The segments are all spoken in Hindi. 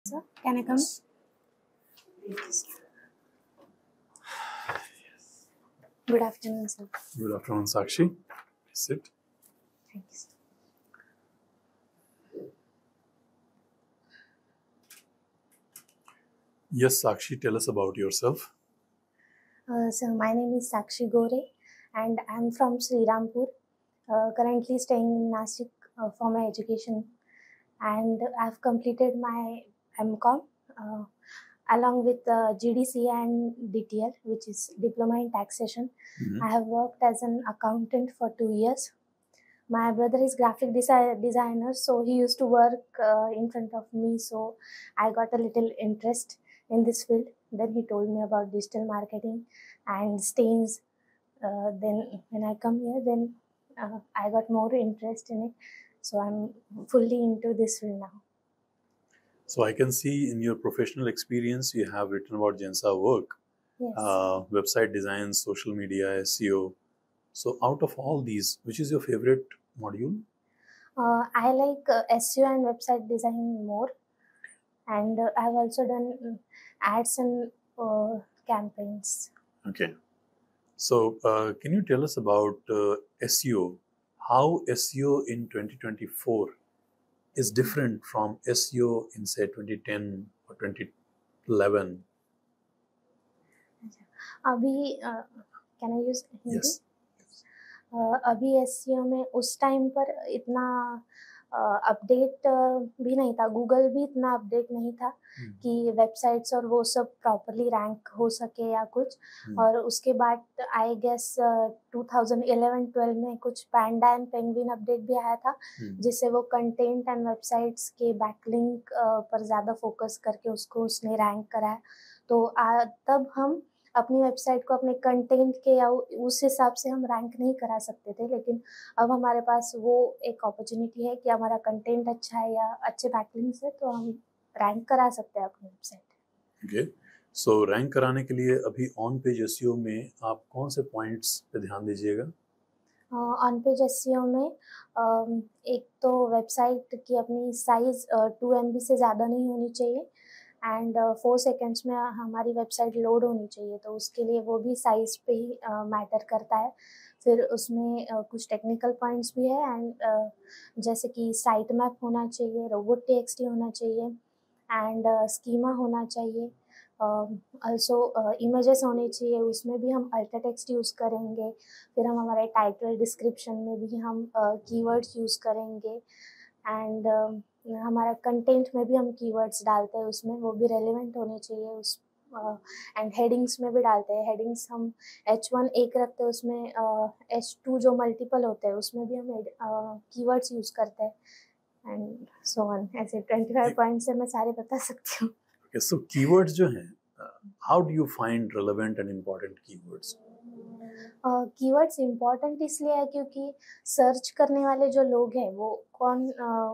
Sir, can I come? Good afternoon, sir. Good afternoon, Sakshi. Please sit. Thank you, sir. Yes, Sakshi, tell us about yourself. So my name is Sakshi Gore, and I'm from Srirampur. Currently staying in Nashik for my education, and I've completed my MCom along with GDC and DTL, which is Diploma in Taxation. Mhm. I have worked as an accountant for 2 years. My brother is graphic designer, so he used to work in front of me. So I got a little interest in this field. Then he told me about digital marketing and stains. Then when I come here, then I got more interest in it. So I'm fully into this field now. So I can see in your professional experience you have written about Jensa work, Yes. website design, social media, SEO. So out of all these, which is your favorite module? I like SEO and website design more, and I've also done ads and campaigns. Okay. So can you tell us about SEO? How SEO in 2024 is different from SEO in say 2010 or 2011? अभी can I use Hindi? Yes. अभी एसईओ में उस टाइम पर इतना अपडेट भी नहीं था, गूगल भी इतना अपडेट नहीं था कि वेबसाइट्स और वो सब प्रॉपरली रैंक हो सके या कुछ। और उसके बाद आई गेस 2011-12 में कुछ पैंडा एंड पेंगुइन अपडेट भी आया था, जिससे वो कंटेंट एंड वेबसाइट्स के बैकलिंक पर ज़्यादा फोकस करके उसको उसने रैंक कराया। तो तब हम अपनी वेबसाइट को अपने कंटेंट के या उस हिसाब से हम रैंक नहीं करा सकते थे, लेकिन अब हमारे पास वो एक अपॉर्चुनिटी है कि हमारा कंटेंट अच्छा है या अच्छे बैकलिंक्स है, तो हम रैंक करा सकते हैं अपनी वेबसाइट। ओके, सो रैंक कराने के लिए अभी ऑन पेज एसईओ में आप कौन से पॉइंट्स पे ध्यान दीजिएगा? ऑन पेज एसईओ में एक तो वेबसाइट की अपनी साइज 2 MB से ज़्यादा नहीं होनी चाहिए, एंड 4 सेकेंड्स में हमारी वेबसाइट लोड होनी चाहिए, तो उसके लिए वो भी साइज़ पे ही मैटर करता है। फिर उसमें कुछ टेक्निकल पॉइंट्स भी है, एंड जैसे कि साइट मैप होना चाहिए, रोबोट टीएक्सटी होना चाहिए, एंड स्कीमा होना चाहिए, ऑल्सो इमेजेस होने चाहिए, उसमें भी हम अल्टा टेक्स्ट यूज़ करेंगे। फिर हम हमारे टाइटल डिस्क्रिप्शन में भी हम कीवर्ड्स यूज़ करेंगे, एंड हमारा कंटेंट में भी हम कीवर्ड्स डालते हैं, उसमें वो भी रेलेवेंट होने चाहिए उस, एंड हेडिंग्स में भी डालते हैं। हेडिंग्स हम H1 एक रखते हैं, उसमें H2 जो मल्टीपल होते हैं उसमें भी हम कीवर्ड्स यूज़ करते हैं, एंड सो ऑन। ऐसे 25 पॉइंट्स से मैं सारे बता सकती हूँ। ओके, सो कीवर्ड्स जो हैं, how do you find relevant and important keywords? Keywords important इसलिए है क्योंकि सर्च करने वाले जो लोग हैं वो कौन,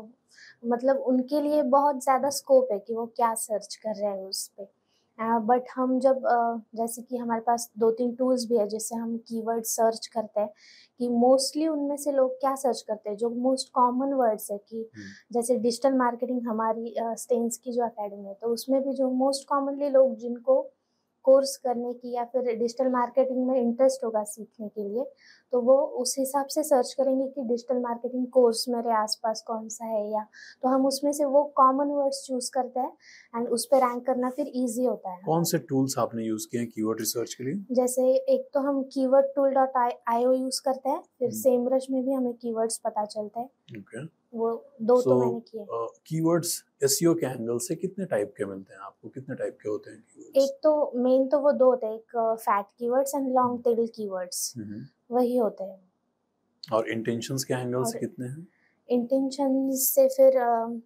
मतलब उनके लिए बहुत ज़्यादा स्कोप है कि वो क्या सर्च कर रहे हैं उस पे। बट हम जब जैसे कि हमारे पास 2-3 टूल्स भी है जिससे हम कीवर्ड सर्च करते हैं, कि मोस्टली उनमें से लोग क्या सर्च करते हैं, जो मोस्ट कॉमन वर्ड्स है कि जैसे डिजिटल मार्केटिंग हमारी स्टेन्स की जो अकेडमी है, तो उसमें भी जो मोस्ट कॉमनली लोग जिनको कोर्स करने की या फिर डिजिटल मार्केटिंग में इंटरेस्ट होगा सीखने के लिए, तो वो उस हिसाब से सर्च करेंगे कि डिजिटल मार्केटिंग कोर्स मेरे आसपास कौन सा है, या तो हम उसमें से वो कॉमन वर्ड्स चूज करते हैं, एंड उस पर रैंक करना फिर इजी होता है। कौन से टूल्स आपने यूज किए हैं कीवर्ड रिसर्च के लिए? जैसे एक तो हम keywordtool.io यूज करते हैं, फिर सेमरश में भी हमें कीवर्ड्स पता चलते हैं। ओके, वो दो तो मैंने किए। कीवर्ड्स एसईओ के एंगल से कितने टाइप के मिलते हैं आपको? कितने टाइप के होते हैं कीवर्ड्स? एक तो मेन तो वो दो होते हैं, एक fat keywords and long tail keywords, वही होते हैं। और इंटेंशंस के एंगल से कितने हैं? इंटेंशंस से फिर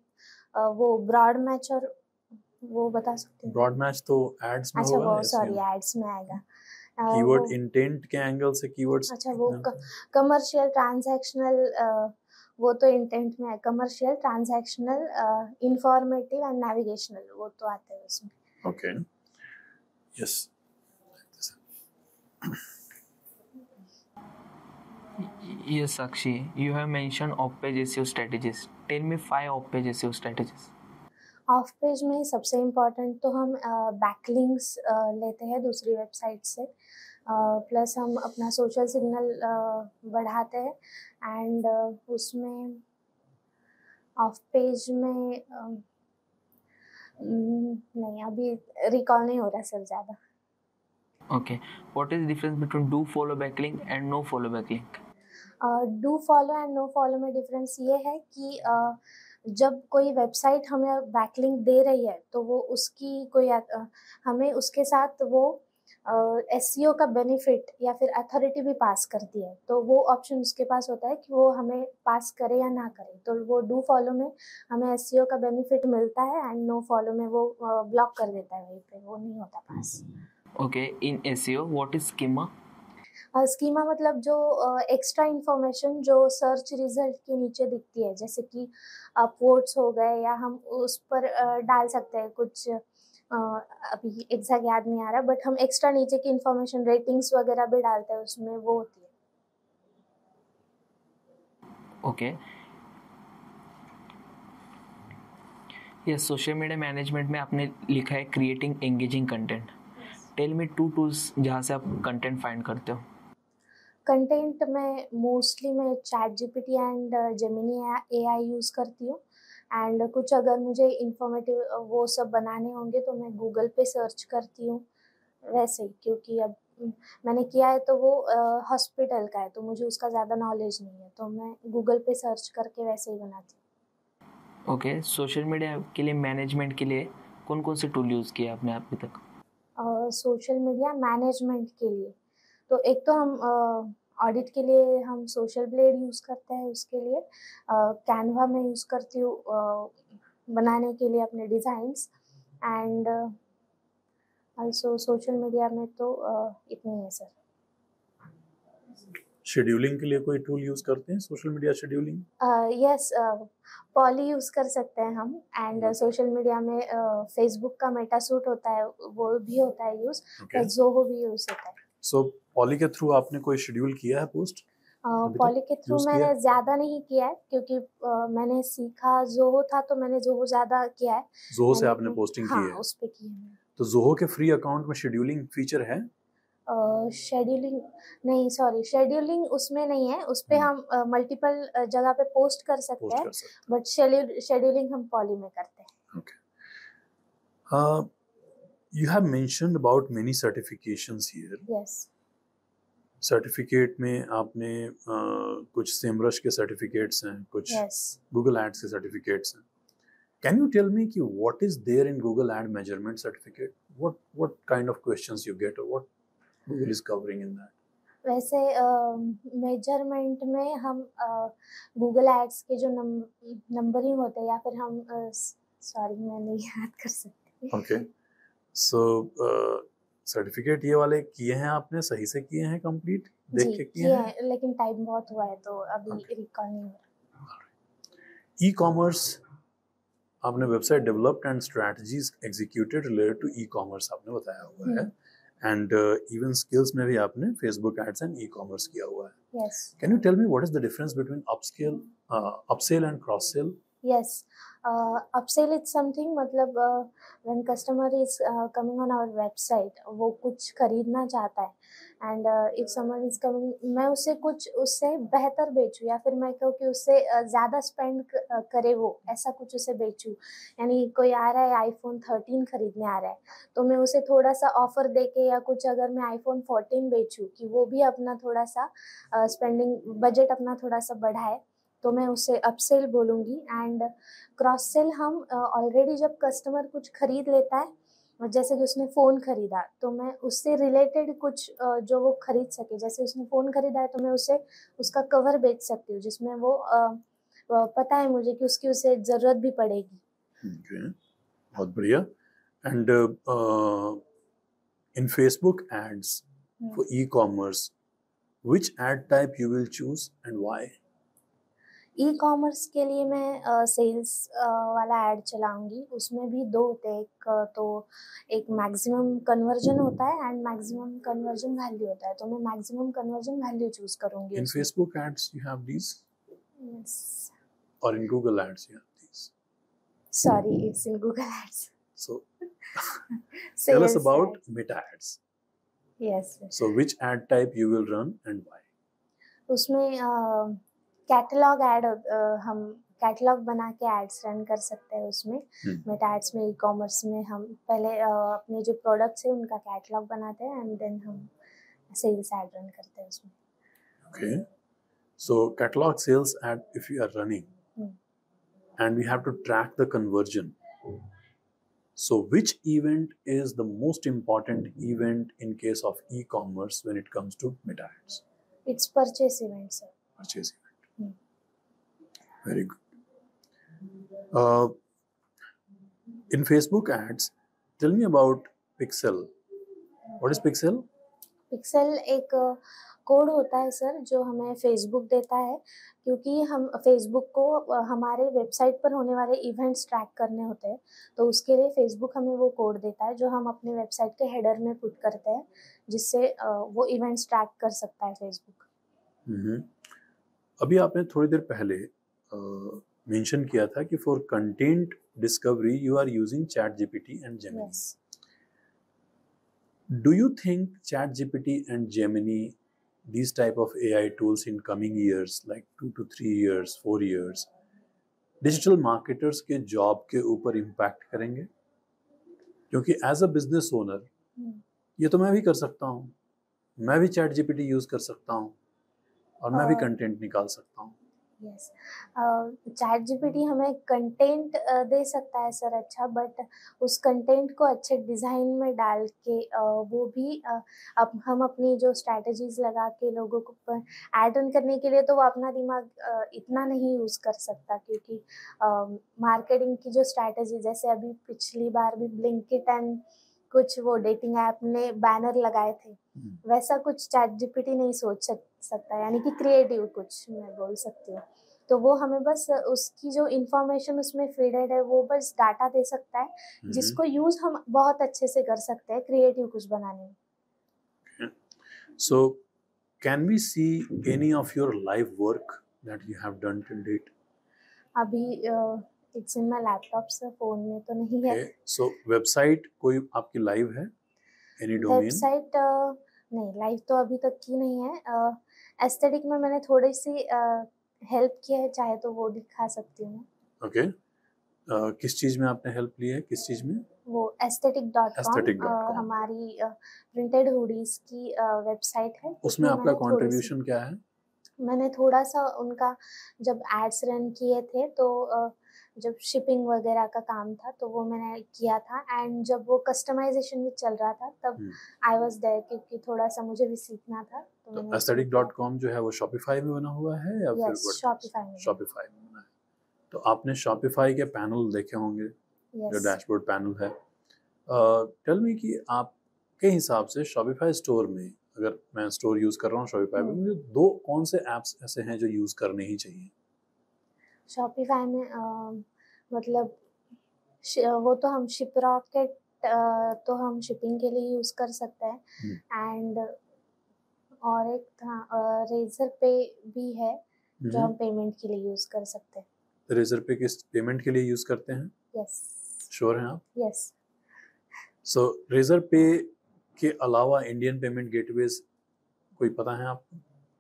वो ब्रॉड मैच और वो बता सकते हैं। ब्रॉड मैच तो एड्स में अच्छा, होगा, वो सॉरी एड्स में आएगा। कीवर्ड इंटेंट के एंगल से कीवर्ड्स। अच्छा, वो कमर्शियल ट्रांजैक्शनल, वो तो इंटेंट में है। Commercial transactional, informative and navigational, वो तो आते हैं उसमें। Okay, yes. Yes, Sakshi, you have mentioned off-page SEO strategies. Tell me 5 off-page SEO strategies. Off page में सबसे इम्पोर्टेंट तो हम बैकलिंक्स लेते हैं दूसरी वेबसाइट से, प्लस हम अपना सोशल सिग्नल बढ़ाते हैं, एंड उसमें ऑफ पेज में नहीं, अभी रिकॉल नहीं हो रहा सर ज़्यादा। Okay. What is the difference between do follow backlink and no follow backlink? Do follow and no follow में डिफरेंस ये है कि जब कोई वेबसाइट हमें बैकलिंक दे रही है तो वो उसकी कोई हमें उसके साथ वो एसईओ का बेनिफिट या फिर अथॉरिटी भी पास करती है, तो वो ऑप्शन उसके पास होता है कि वो हमें पास करे या ना करे। तो वो डू फॉलो में हमें एसईओ का बेनिफिट मिलता है, एंड नो फॉलो में वो ब्लॉक कर देता है, वहीं पे वो नहीं होता पास। Okay. In SEO, what is schema? Schema मतलब जो एक्स्ट्रा इंफॉर्मेशन जो सर्च रिजल्ट के नीचे दिखती है, जैसे कि कोट्स हो गए, या हम उस पर डाल सकते हैं कुछ, अभी एग्जैक्ट याद नहीं आ रहा, बट हम एक्स्ट्रा नीचे की इंफॉर्मेशन, रेटिंग्स वगैरह भी डालते हैं उसमें, वो होती है। Okay. Yes, social media management में आपने लिखा है creating engaging content. Tell me 2 tools जहाँ से आप कंटेंट फाइंड करते हो। कंटेंट में मोस्टली मैं ChatGPT and Gemini AI use करती हूँ, एंड कुछ अगर मुझे इंफॉर्मेटिव वो सब बनाने होंगे तो मैं गूगल पे सर्च करती हूँ, वैसे ही, क्योंकि अब मैंने किया है तो वो हॉस्पिटल का है, तो मुझे उसका ज़्यादा नॉलेज नहीं है, तो मैं गूगल पे सर्च करके वैसे ही बनाती हूँ। ओके, सोशल मीडिया के लिए मैनेजमेंट के लिए कौन कौन से टूल यूज़ किए आपने अभी तक? सोशल मीडिया मैनेजमेंट के लिए तो एक तो हम ऑडिट के लिए हम सोशल ब्लेड यूज़ करते हैं, उसके लिए कैनवा में यूज़ करती हूँ बनाने के लिए अपने designs, and also social media में तो इतनी है सर। शेड्यूलिंग के लिए कोई टूल यूज करते हैं, social media scheduling? Yes, Pallyy use कर सकते हैं हम, एंड सोशल मीडिया में फेसबुक का मेटासूट होता है, वो भी होता है यूज़, Okay. ज़ोहो भी यूज़ होता है। सो पॉली के थ्रू आपने कोई शेड्यूल किया है पोस्ट? पॉली के थ्रू use किया मैंने है? ज़्यादा नहीं किया है, क्योंकि मैंने सीखा ज़ोहो था, तो मैंने ज़ोहो ज़्यादा किया है। ज़ोहो से मैंने आपने पोस्टिंग की हाँ, है? उस पे की है मैंने। तो ज़ोहो के फ्री अकाउंट में शेड्यूलिंग फीचर है? शेड्यूलिंग नहीं, सॉरी, शेड्यूलिंग उसमें नहीं है, उस पे हम मल्टीपल जगह पे पोस्ट कर सकते पोस्ट हैं, कर सकते बट शेड्यूलिंग हम पॉली में करते हैं। हैं। Okay. You have mentioned about many certifications here. Yes. Certificate में आपने कुछ सेमरश के सर्टिफिकेट्स हैं, कुछ यस। गूगल एड्स के सर्टिफिकेट्स हैं। Can you tell me कि what is there in Google Ad measurement certificate? What kind of questions you get, or what Google is covering in that? वैसे मेजरमेंट में हम गूगल एड्स के जो नंबरिंग होते हैं, या फिर हम सॉरी मैं नहीं याद कर सकती। Okay. So सर्टिफिकेट ये वाले किए हैं आपने, सही से किए हैं, कंप्लीट देख जी के किए किए हैं? हैं, लेकिन टाइम बहुत हुआ है तो अभी Okay. रिकॉल नहीं हो रहा। ई कॉमर्स आपने website developed and strategies executed related to e commerce आपने बताया हुआ है, एंड इवन स्किल्स में भी आपने Facebook ads and e commerce किया हुआ है। Yes. Can you tell me what is the difference between upsell and cross sell? Yes, upsell is something, मतलब when customer is coming on our website, वो कुछ खरीदना चाहता है, and if someone is coming, मैं उसे कुछ उससे बेहतर बेचूँ, या फिर मैं कहूँ कि उससे ज़्यादा स्पेंड करे वो, ऐसा कुछ उसे बेचूँ। यानी कोई आ रहा है आईफोन 13 खरीदने आ रहा है, तो मैं उसे थोड़ा सा ऑफर दे के, या कुछ अगर मैं आईफोन 14 बेचूँ कि वो भी अपना थोड़ा सा स्पेंडिंग बजट अपना थोड़ा सा बढ़ाए, तो मैं उसे अपसेल बोलूँगी। एंड क्रॉस सेल हम ऑलरेडी जब कस्टमर कुछ खरीद लेता है, जैसे कि उसने फ़ोन खरीदा, तो मैं उससे रिलेटेड कुछ जो वो खरीद सके, जैसे उसने फ़ोन खरीदा है तो मैं उसे उसका कवर बेच सकती हूँ, जिसमें वो पता है मुझे कि उसकी उसे ज़रूरत भी पड़ेगी। Okay. बहुत बढ़िया। And in Facebook ads for e commerce, which ad type you will choose and why? E commerce के लिए मैं सेल्स वाला ऐड चलाऊँगी, उसमें भी 2 होते हैं, तो एक मैक्सिमम कन्वर्जन होता है एंड मैक्सिमम कन्वर्जन वैल्यू होता है, तो मैं मैक्सिमम कन्वर्जन वैल्यू चूज़ करूँगी In उसमें। Facebook ads you have these, यस। or in Google ads you have these? Sorry, it's in Google Ads. So tell us Sales about ads. Meta Ads. Yes. So which ad type you will run and why? उसमें कैटलॉग ऐड हम कैटलॉग बना के एड्स रन कर सकते हैं उसमें। मेटा एड्स में ई-कॉमर्स में हम पहले अपने जो प्रोडक्ट्स हैं उनका कैटलॉग बनाते हैं एंड देन हम सेल्स ऐड रन करते हैं उसमें। Okay. So catalog sales ad if you are running and we have to track the conversion. So which event is the most important event in case of e-commerce when it comes to Meta Ads? It's purchase event, sir. Purchase event. Very good. In Facebook ads, tell me about Pixel. What is Pixel? Pixel एक कोड होता है सर जो हमें फेसबुक देता है, क्योंकि हम फेसबुक को हमारे वेबसाइट पर होने वाले इवेंट्स ट्रैक करने होते हैं, तो उसके लिए फेसबुक हमें वो कोड देता है जो हम अपने वेबसाइट के हेडर में पुट करते हैं, जिससे वो इवेंट्स ट्रैक कर सकता है फेसबुक। अभी आपने थोड़ी देर पहले मेंशन किया था कि for content discovery you are using ChatGPT and Gemini. Yes. Do you think ChatGPT and Gemini, these type of AI tools in coming years, like 2 to 3 years, 4 years, digital marketers के जॉब के ऊपर इम्पैक्ट करेंगे? क्योंकि एज अ बिजनेस ओनर ये तो मैं भी कर सकता हूँ, मैं भी ChatGPT यूज कर सकता हूँ और मैं भी कंटेंट निकाल सकता हूँ। यस, ChatGPT हमें कंटेंट दे सकता है सर अच्छा, बट उस कंटेंट को अच्छे डिज़ाइन में डाल के वो भी अब हम अपनी जो स्ट्रैटेजीज लगा के लोगों को ऐड ऑन करने के लिए तो वो अपना दिमाग इतना नहीं यूज़ कर सकता, क्योंकि मार्केटिंग की जो स्ट्रैटेजी, जैसे अभी पिछली बार भी ब्लिंकिट एंड कुछ वो डेटिंग ऐप ने बैनर लगाए थे, वैसा कुछ ChatGPT नहीं सोच सकता, यानी कि क्रिएटिव कुछ मैं बोल सकती हूँ। तो वो हमें बस उसकी जो इंफॉर्मेशन उसमें फीडेड है वो बस डाटा दे सकता है, जिसको यूज हम बहुत अच्छे से कर सकते हैं क्रिएटिव कुछ बनाने में। So can we see any of your live work that you have done till date? अभी it's in my laptop sir, phone में तो नहीं है। So वेबसाइट कोई आपकी लाइव है? Any domain? वेबसाइट नहीं, लाइव तो अभी तक की नहीं है। एस्थेटिक में मैंने थोड़ी सी हेल्प किया है, चाहे तो वो दिखा सकती हूँ। ओके, किस चीज में आपने हेल्प ली है? किस चीज में? वो aesthetic.com aesthetic.com हमारी प्रिंटेड हुडीज की वेबसाइट है। उसमें आपका कंट्रीब्यूशन क्या है? मैंने थोड़ा सा उनका जब एड्स रन किए थे तो जब शिपिंग वगैरह का काम था तो वो मैंने किया था, एंड जब वो कस्टमाइजेशन भी चल रहा था तब आई वाज देयर, क्योंकि थोड़ा सा मुझे भी सीखना था। तो aesthetic.com जो है वो शॉपिफाई में बना हुआ है या फिर शॉपिफाई में बना है? तो आपने शॉपिफाई के पैनल देखे होंगे, जो डैशबोर्ड पैनल है। टेल मी कि आपके हिसाब से शॉपिफाई स्टोर में, अगर मैं स्टोर यूज कर रहा हूँ शॉपिफाई में, मुझे दो कौन से ऐप्स ऐसे हैं जो यूज करने ही चाहिए? शॉपिफाई में मतलब वो तो हम शिपरॉकेट तो हम शिपिंग के लिए यूज कर सकते हैं, एंड और एक था रेजर पे भी है जो हम पेमेंट के लिए यूज कर सकते हैं। रेजर पे किस पेमेंट के लिए यूज करते हैं? यस। श्योर हैं आप? यस। सो रेजर पे के अलावा इंडियन पेमेंट गेटवेज कोई पता है आपको?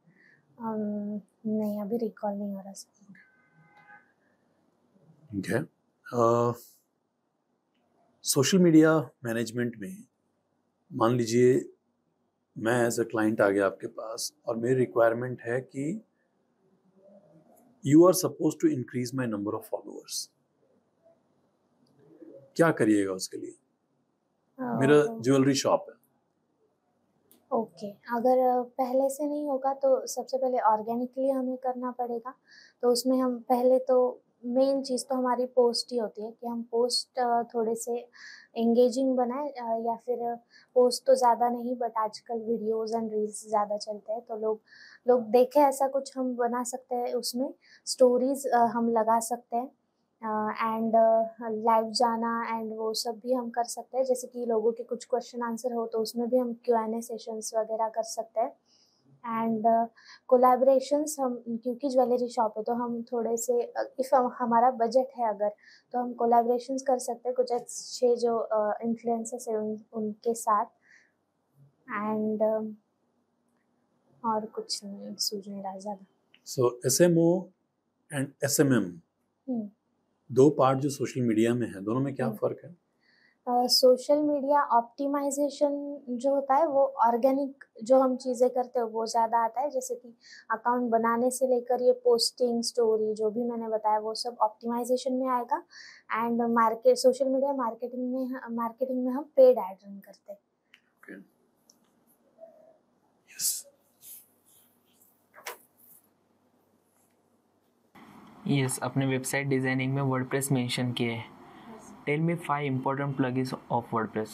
नहीं, अभी रिकॉल नहीं हो रहा सर। ठीक है। सोशल मीडिया मैनेजमेंट में मान लीजिए मैं एज अ क्लाइंट आ गया आपके पास और मेरी रिक्वायरमेंट है कि you are suppose to increase my number of followers, क्या करिएगा उसके लिए? मेरा ज्वेलरी शॉप है। ओके, अगर पहले से नहीं होगा तो सबसे पहले ऑर्गेनिकली हमें करना पड़ेगा। तो उसमें हम पहले तो मेन चीज़ तो हमारी पोस्ट ही होती है कि हम पोस्ट थोड़े से एंगेजिंग बनाएं, या फिर पोस्ट तो ज़्यादा नहीं, बट आजकल वीडियोस एंड रील्स ज़्यादा चलते हैं, तो लोग देखें ऐसा कुछ हम बना सकते हैं। उसमें स्टोरीज हम लगा सकते हैं, एंड लाइव जाना एंड वो सब भी हम कर सकते हैं। जैसे कि लोगों के कुछ क्वेश्चन आंसर हो तो उसमें भी हम Q&A सेशंस वगैरह कर सकते हैं। एंड कोलैबोरेशंस हम, क्योंकि ज्वेलरी शॉप है तो हम थोड़े से इफ़ हमारा बजट है अगर, तो हम कोलैबोरेशंस कर सकते हैं कुछ अच्छे जो इन्फ्लुएंसर्स हैं उनके साथ। एंड और कुछ नहीं सूझ नहीं रहा ज़्यादा। सो SMO एंड SMM दो पार्ट जो सोशल मीडिया में है, दोनों में क्या फ़र्क है? सोशल मीडिया ऑप्टिमाइजेशन जो होता है वो ऑर्गेनिक जो हम चीज़ें करते हैं वो ज़्यादा आता है, जैसे कि अकाउंट बनाने से लेकर ये पोस्टिंग स्टोरी जो भी मैंने बताया वो सब ऑप्टिमाइजेशन में आएगा। एंड सोशल मीडिया मार्केटिंग में हम पेड ऐड रन करते हैं। Okay. Yes. यस, अपने वेबसाइट डिज़ाइनिंग में वर्डप्रेस मेंशन किए हैं। Tell me 5 important plugins of WordPress.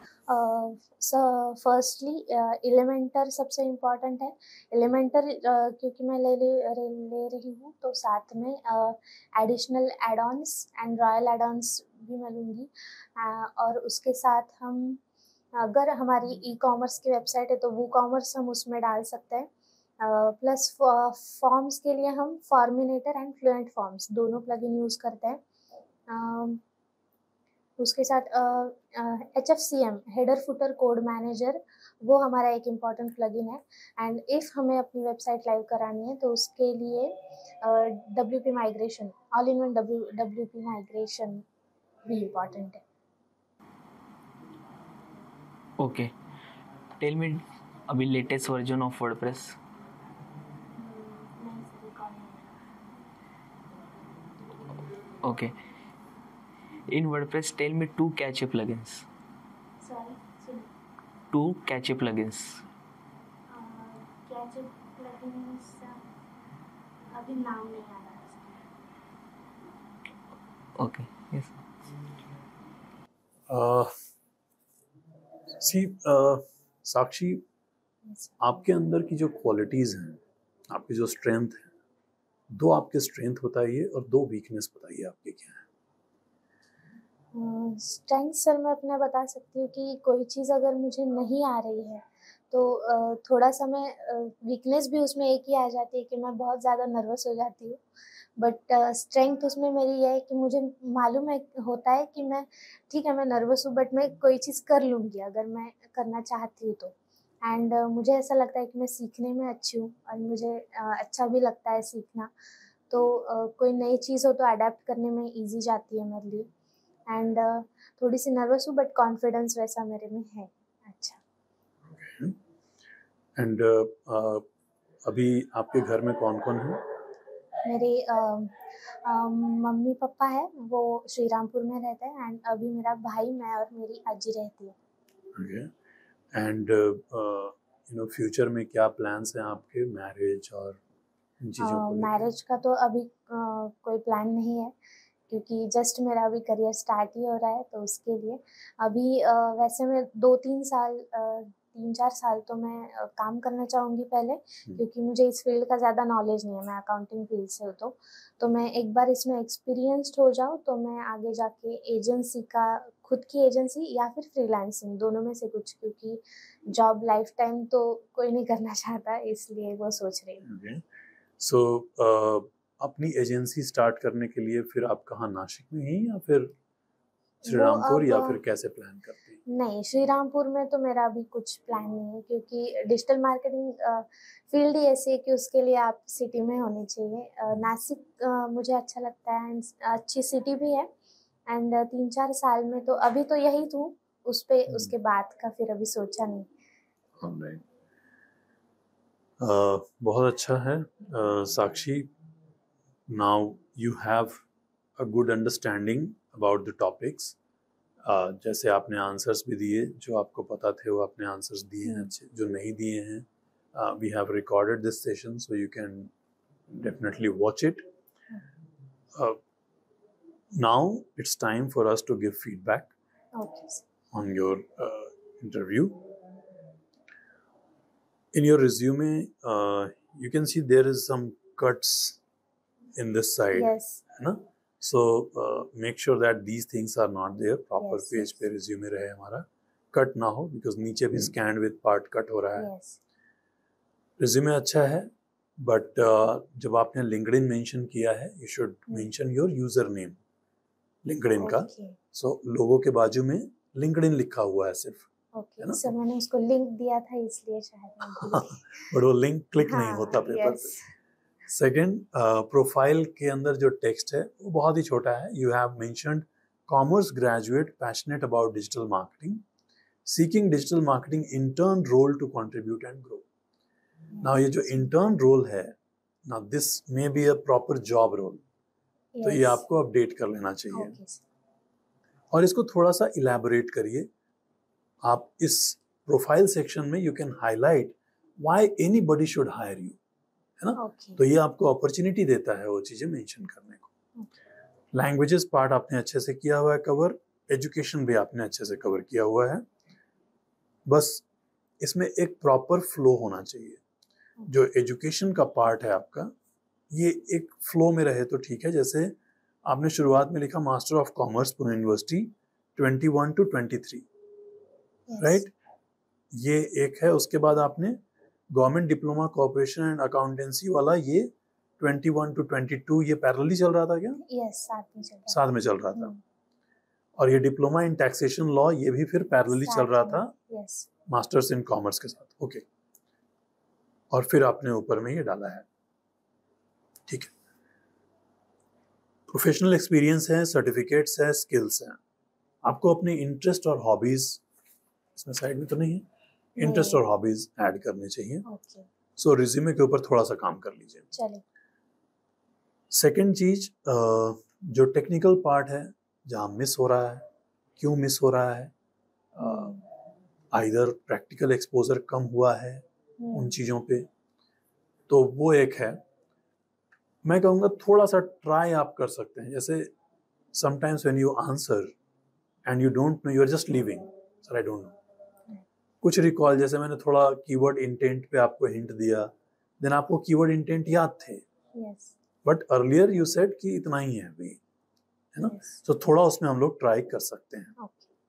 Firstly Elementor सबसे इम्पॉर्टेंट है। एलिमेंटर क्योंकि मैं ले रही हूँ तो साथ में additional add ons and Royal add ons भी मैं लूँगी। और उसके साथ हम अगर हमारी ई-कॉमर्स की वेबसाइट है तो वूकॉमर्स हम उसमें डाल सकते हैं। प्लस फॉर्म्स के लिए हम फॉर्मिनेटर एंड फ्लुएंट फॉर्म्स दोनों प्लगइन यूज़ करते हैं। उसके साथ HFCM header footer code manager वो हमारा एक इम्पॉर्टेंट प्लगइन है। एंड इफ़ हमें अपनी वेबसाइट लाइव करानी है तो उसके लिए WP migration, all in one WP migration भी इम्पॉर्टेंट है। ओके, टेल मी अभी latest version of WordPress. Okay, in WordPress, tell me 2 catchy plugins. Sorry. 2 catchy plugins. Catchy plugins अभी नाम नहीं आ रहा है। Okay, yes. साक्षी, आपके अंदर की जो क्वालिटीज़ हैं, आपकी जो स्ट्रेंथ है, 2 आपके स्ट्रेंथ बताइए और 2 वीकनेस बताइए आपके क्या है? स्ट्रेंथ सर मैं अपना बता सकती हूँ कि कोई चीज़ अगर मुझे नहीं आ रही है तो थोड़ा सा मैं वीकनेस भी उसमें एक ही आ जाती है कि मैं बहुत ज़्यादा नर्वस हो जाती हूँ। बट स्ट्रेंथ उसमें मेरी ये है कि मुझे मालूम है होता है कि मैं ठीक है मैं नर्वस हूँ बट मैं कोई चीज़ कर लूँगी अगर मैं करना चाहती हूँ तो। एंड मुझे ऐसा लगता है कि मैं सीखने में अच्छी हूँ और मुझे अच्छा भी लगता है सीखना। तो कोई नई चीज़ हो तो अडेप्ट करने में ईज़ी जाती है मेरे लिए। एंड थोड़ी सी नर्वस हूँ बट कॉन्फिडेंस वैसा मेरे में है। अच्छा। एंड अभी आपके घर में कौन-कौन है? मेरे मम्मी पापा है वो श्रीरामपुर में रहते हैं एंड अभी मेरा भाई, मैं और मेरी अज्जी रहती है। ओके। एंड फ्यूचर में क्या प्लान्स हैं आपके, मैरिज और इन चीज़ों को लेकर? मैरिज का तो अभी कोई प्लान नहीं है क्योंकि जस्ट मेरा अभी करियर स्टार्ट ही हो रहा है तो उसके लिए अभी वैसे मैं 3-4 साल तो मैं काम करना चाहूँगी पहले क्योंकि मुझे इस फील्ड का ज़्यादा नॉलेज नहीं है, मैं अकाउंटिंग फील्ड से हूँ तो मैं एक बार इसमें एक्सपीरियंस्ड हो जाऊँ तो मैं आगे जाके एजेंसी का, खुद की एजेंसी या फिर फ्रीलांसिंग दोनों में से कुछ, क्योंकि जॉब लाइफ टाइम तो कोई नहीं करना चाहता इसलिए वो सोच रही हूँ। ओके। सो अपनी एजेंसी स्टार्ट करने के लिए फिर आप कहाँ, नासिक में ही या फिर श्रीरामपुर या फिर कैसे प्लान करती हैं? नहीं, श्रीरामपुर में तो मेरा अभी कुछ प्लान नहीं है क्योंकि डिजिटल मार्केटिंग फील्ड ही ऐसी है कि उसके लिए आप सिटी में होने चाहिए। नासिक मुझे अच्छा लगता है एंड अच्छी सिटी भी है एंड 3-4 साल में तो अभी तो यही हूँ, उसके बाद का फिर अभी सोचा नहीं। ऑलराइट। बहुत अच्छा है Sakshi. Now you have a good understanding about the topics. जैसे आपने आंसर्स भी दिए, जो आपको पता थे वो आपने आंसर्स दिए हैं अच्छे, जो नहीं दिए हैं we have recorded this session so you can definitely watch it. Now it's time for us to give feedback on your interview. In your resume, you can see there is some cuts in this side. Yes. है ना? So make sure that these things are not there. Proper Yes, page पे resume रहे हमारा, कट ना हो because नीचे भी scanned with part कट हो रहा है. Yes. रिज्यूमे अच्छा है, बट जब आपने लिंक्डइन मेंशन किया है, you should mention your user name LinkedIn का। सो लोगों के बाजू में लिंक्डइन लिखा हुआ है सिर्फ, है ना? सर मैंने उसको लिंक दिया था इसलिए शायद बट वो लिंक क्लिक नहीं होता पेपर पे। सेकंड, प्रोफाइल के अंदर जो टेक्स्ट है वो बहुत ही छोटा है। You have mentioned commerce graduate passionate about digital marketing, seeking digital marketing intern role to contribute and grow. Now ये जो इंटर्न रोल है, now this may be a proper job role, तो ये आपको अपडेट कर लेना चाहिए। और इसको थोड़ा सा इलैबोरेट करिए। आप इस प्रोफाइल सेक्शन में you can highlight why anybody should hire you, है ना? तो ये आपको अपॉर्चुनिटी देता है वो चीजें मेंशन करने को। लैंग्वेजेस पार्ट आपने अच्छे से किया हुआ है कवर, एजुकेशन भी आपने अच्छे से कवर किया हुआ है। बस इसमें एक प्रॉपर फ्लो होना चाहिए। जो एजुकेशन का पार्ट है आपका, ये एक फ्लो में रहे तो ठीक है। जैसे आपने शुरुआत में लिखा master of commerce Pune university 21 to 23, right? ये एक है। उसके बाद आपने government diploma corporation and accountancy वाला, ये 21 to 22, ये पैरेलली चल रहा था क्या? यस, साथ में चल रहा था। और ये डिप्लोमा इन टैक्सेशन लॉ, ये भी फिर पैरेलली चल रहा था मास्टर्स इन कॉमर्स के साथ। ओके, और फिर आपने ऊपर में ये डाला है, ठीक है। प्रोफेशनल एक्सपीरियंस है, सर्टिफिकेट्स है, स्किल्स हैं। आपको अपनी इंटरेस्ट और हॉबीज, इसमें साइड में तो नहीं है, इंटरेस्ट और हॉबीज ऐड करने चाहिए। सो रिज्यूमे के ऊपर थोड़ा सा काम कर लीजिए। चलिए। सेकंड चीज, जो टेक्निकल पार्ट है, जहाँ मिस हो रहा है, क्यों मिस हो रहा है, आइदर प्रैक्टिकल एक्सपोजर कम हुआ है उन चीज़ों पे, तो वो एक है। मैं कहूँगा थोड़ा सा ट्राई आप कर सकते हैं। जैसे sometimes when you answer and you don't know, you are just leaving, sir I don't know, कुछ रिकॉल, जैसे मैंने थोड़ा कीवर्ड इंटेंट पे आपको हिंट दिया, देन आपको कीवर्ड इंटेंट याद थे, बट अर्लियर यू सेड कि इतना ही है भाई, है ना? तो थोड़ा उसमें हम लोग ट्राई कर सकते हैं।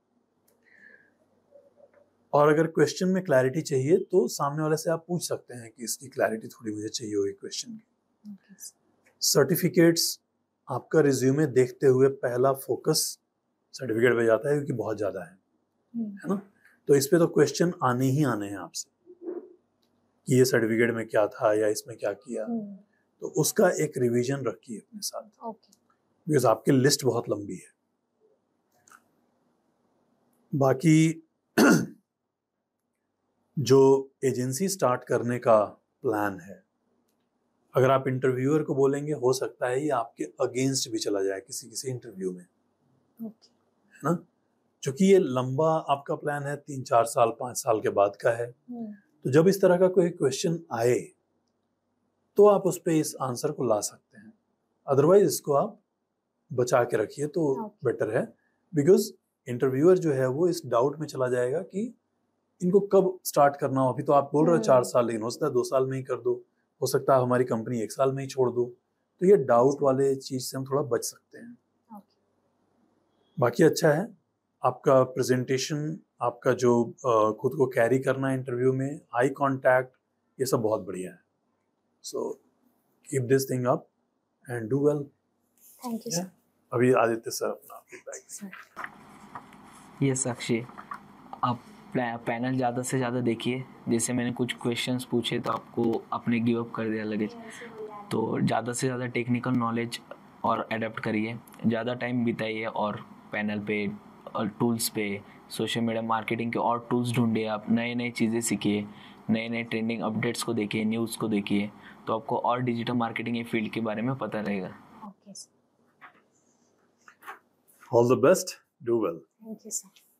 और अगर क्वेश्चन में क्लैरिटी चाहिए तो सामने वाले से आप पूछ सकते हैं कि इसकी क्लैरिटी थोड़ी मुझे चाहिए होगी क्वेश्चन की। सर्टिफिकेट्स, आपका रिज्यूमे देखते हुए पहला फोकस सर्टिफिकेट पे जाता है, क्योंकि बहुत ज़्यादा है ना? तो इस पे तो क्वेश्चन आने ही आने हैं आपसे कि ये सर्टिफिकेट में क्या था या इसमें क्या किया, तो उसका एक रिवीजन रखिए अपने साथ, बिकॉज आपकी लिस्ट बहुत लंबी है। बाकी जो एजेंसी स्टार्ट करने का प्लान है, अगर आप इंटरव्यूअर को बोलेंगे, हो सकता है ये आपके अगेंस्ट भी चला जाए किसी इंटरव्यू में, है ना? क्योंकि ये लंबा आपका प्लान है, 3-4 साल 5 साल के बाद का है। तो जब इस तरह का कोई क्वेश्चन आए तो आप उस पे इस आंसर को ला सकते हैं, अदरवाइज इसको आप बचा के रखिए तो बेटर है। बिकॉज इंटरव्यूअर जो है वो इस डाउट में चला जाएगा कि इनको कब स्टार्ट करना हो। अभी तो आप बोल रहे हो 4 साल, लेकिन हो सकता है 2 साल में ही कर दो, हो सकता है हमारी कंपनी 1 साल में ही छोड़ दो। तो ये डाउट वाले चीज से हम थोड़ा बच सकते हैं। बाकी अच्छा है आपका प्रेजेंटेशन, आपका जो खुद को कैरी करना इंटरव्यू में, आई कांटेक्ट, ये सब बहुत बढ़िया है। So keep this thing up and do well. Thank you sir. अभी आदित्य सर अपना फीडबैक। यस साक्षी, आप पैनल ज़्यादा से ज़्यादा देखिए। जैसे मैंने कुछ क्वेश्चंस पूछे तो आपको आपने गिव अप कर दिया लगे, तो ज़्यादा से ज़्यादा टेक्निकल नॉलेज और अडेप्ट करिए, ज़्यादा टाइम बिताइए और पैनल पे और टूल्स पे, सोशल मीडिया मार्केटिंग के और टूल्स ढूंढिए। आप नए नए चीज़ें सीखिए, नए नए ट्रेंडिंग अपडेट्स को देखिए, न्यूज़ को देखिए, तो आपको और डिजिटल मार्केटिंग के फील्ड के बारे में पता रहेगा। All the best, do well. Thank you sir.